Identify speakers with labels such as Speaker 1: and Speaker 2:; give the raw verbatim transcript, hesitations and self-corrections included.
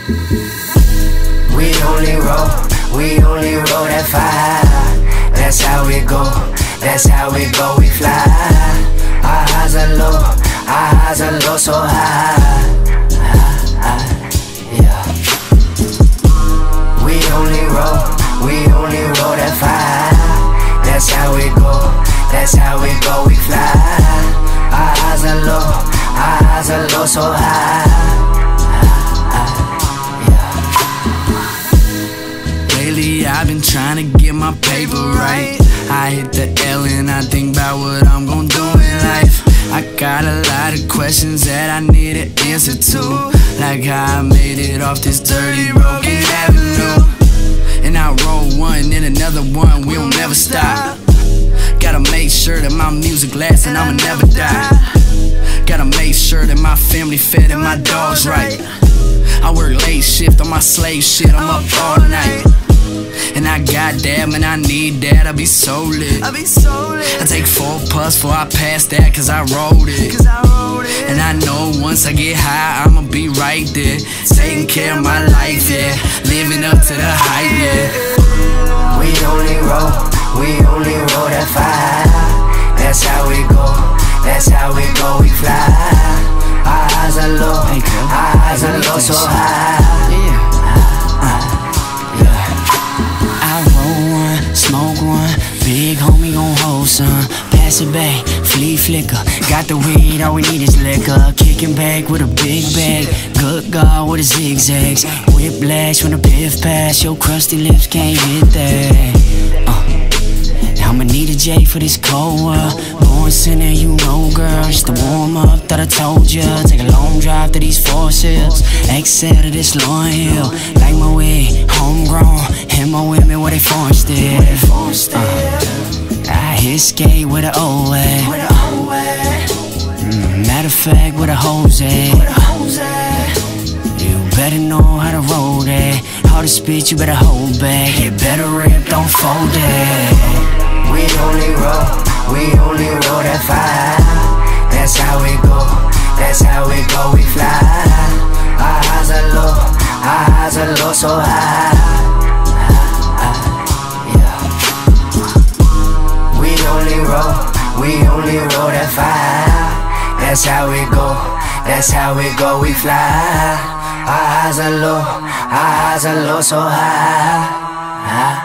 Speaker 1: We only roll, we only roll that fire. That's how we go, that's how we go, we fly. Our highs are low, our highs are low, so high, high, high, yeah. We only roll, we only roll that fire. That's how we go, that's how we go, we fly. Our highs are low, our highs are low, so high, high, high, yeah.
Speaker 2: Lately I've been trying to get my paper right. I hit the L and I think about what I'm gon' do in life. I got a lot of questions that I need an answer to, like how I made it off this dirty broken avenue. And I roll one, then another one, we don't never stop. Gotta make sure that my music lasts and I'ma never die. Gotta make sure that my family fed and my dog's right. I work late shift on my slave shit, I'm up all night. And I got that, man, I need that, I be so lit. I be so lit. I take four puffs before I pass that, cause I rolled it. Cause I rolled it. And I know once I get high, I'ma be right there, taking care of my life, yeah, living up to the hype, yeah.
Speaker 1: We only roll, we only roll that fire. That's how we go, that's how we go, we fly. Our highs are low, our highs are low, so high.
Speaker 3: Smoke one, big homie gon' hold some. Pass it back, flea flicker. Got the weed, all we need is liquor. Kicking back with a big bag. Good God with a zigzags. Whiplash when the piff pass. Your crusty lips can't hit that. uh. I'ma need a J for this cold world. Born sinner, you know, girl. Just to warm up, thought I told ya. Take a long drive to these forest hills. Exhale to this Lauryn Hill. Like my way, homegrown. And my women where they forced it. uh, I hit skate with an old way. mm, Matter of fact, with a hose at. You better know how to roll that. All the spit you better hold back. You better rip, don't fold that.
Speaker 1: We only roll, we only roll that fire. That's how we go, that's how we go, we fly. Our highs are low, our highs are low, so high, high, yeah. We only roll, we only roll that fire. That's how we go, that's how we go, we fly. Our highs are low, our highs are low, so high, high.